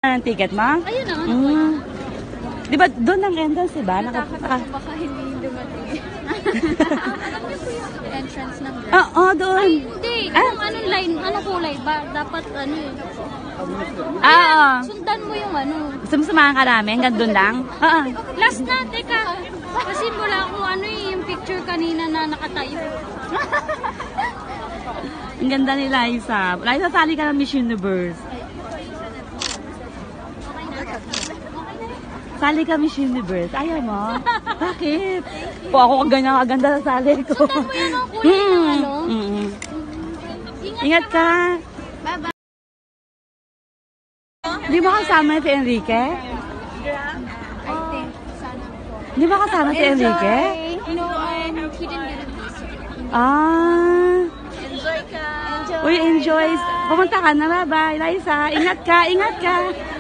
Ang ticket mo? Ayun na. Di ba doon ang entrance, diba? Baka hindi dumating. Alam niyo po yung entrance ng Grab? Oo, doon. Ay, hindi. Kung anong line, anong kulay ba? Dapat ano eh. Oo. Sundan mo yung ano. Gusto mo samahan ka namin? Hanggang doon lang? Oo. Last na, teka. Kasi wala akong ano eh, yung picture kanina na nakatayo. Ang ganda ni Liza. Liza, sali ka ng Miss Universe. Sali ka Miss Universe. Ayaw mo? Bakit? Po ako ganyan kaganda sa sali ko. Sundan mo yan ang kulay ng ano. Ingat ka. Bye-bye. Di mo kasama si Enrique? I think. Sana. Di mo kasama si Enrique? No, he didn't get a visa. Enjoy ka. Uy, enjoy. Pumunta ka na. Bye-bye, Liza. Ingat ka, ingat ka.